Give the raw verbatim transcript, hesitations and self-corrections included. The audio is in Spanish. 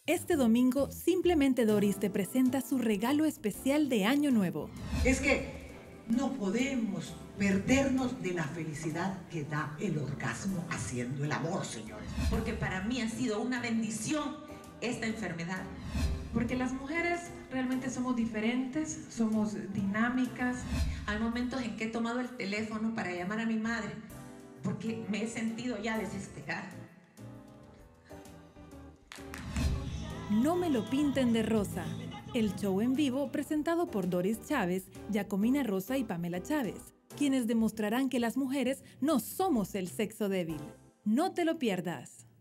Este domingo, Simplemente Doris te presenta su regalo especial de Año Nuevo. Es que no podemos perdernos de la felicidad que da el orgasmo haciendo el amor, señores. Porque para mí ha sido una bendición esta enfermedad. Porque las mujeres realmente somos diferentes, somos dinámicas. Hay momentos en que he tomado el teléfono para llamar a mi madre porque me he sentido ya desesperada. No me lo pinten de rosa. El show en vivo presentado por Doris Chávez, Jacomina Rosa y Pamela Chávez, quienes demostrarán que las mujeres no somos el sexo débil. No te lo pierdas.